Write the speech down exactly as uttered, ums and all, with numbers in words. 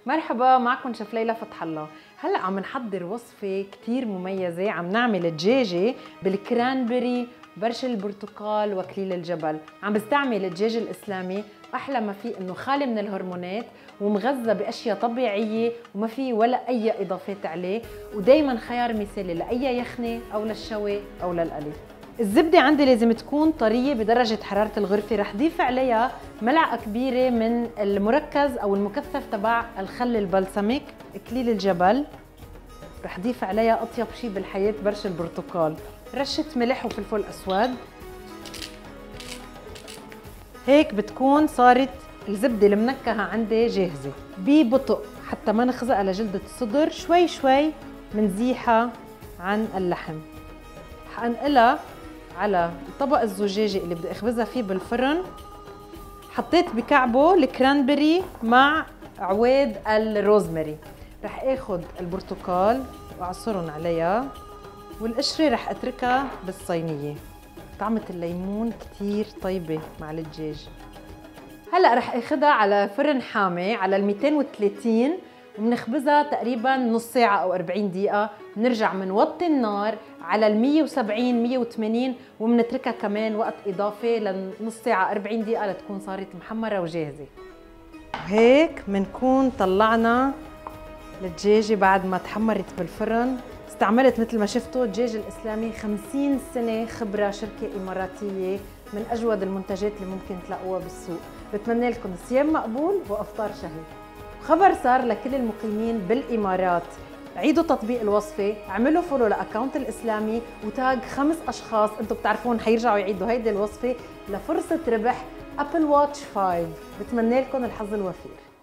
مرحبا، معكم شيف ليلى فتح الله. هلا عم نحضر وصفه كثير مميزه، عم نعمل دجاجه بالكرانبري برش البرتقال واكليل الجبل. عم بستعمل الدجاج الاسلامي، احلى ما فيه انه خالي من الهرمونات ومغذى باشياء طبيعيه وما فيه ولا اي اضافات عليه، ودائما خيار مثالي لاي يخنه او للشوي او للقلي. الزبدة عندي لازم تكون طرية بدرجة حرارة الغرفة. رح ضيف عليها ملعقة كبيرة من المركز أو المكثف تبع الخل البلسمك، إكليل الجبل. رح ضيف عليها أطيب شي بالحياة برش البرتقال، رشة ملح وفلفل أسود. هيك بتكون صارت الزبدة المنكهة عندي جاهزة. ببطء حتى ما نخزقها لجلدة الصدر، شوي شوي منزيحها عن اللحم. حنقلها على الطبق الزجاجي اللي بدي اخبزها فيه بالفرن. حطيت بكعبه الكرانبري مع عواد الروزماري. رح اخذ البرتقال واعصرهم عليها، والقشره رح اتركها بالصينيه. طعمة الليمون كتير طيبه مع الدجاج. هلا رح اخذها على فرن حامي على ال مئتين وثلاثين، وبنخبزها تقريبا نص ساعة أو أربعين دقيقة. بنرجع بنوطي النار على ال مئة وسبعين مئة وثمانين، وبنتركها كمان وقت إضافي لنص ساعة أربعين دقيقة لتكون صارت محمرة وجاهزة. وهيك بنكون طلعنا الدجاجة بعد ما تحمرت بالفرن. استعملت مثل ما شفتوا الدجاج الإسلامي، خمسين سنة خبرة، شركة إماراتية، من أجود المنتجات اللي ممكن تلاقوها بالسوق. بتمنى لكم صيام مقبول وأفطار شهي. خبر صار لكل المقيمين بالإمارات، عيدوا تطبيق الوصفة، اعملوا فولو لأكاونت الإسلامي وتاج خمس أشخاص انتم بتعرفون حيرجعوا يعيدوا هيدي الوصفة لفرصة ربح أبل واتش خمسة. بتمنى لكم الحظ الوفير.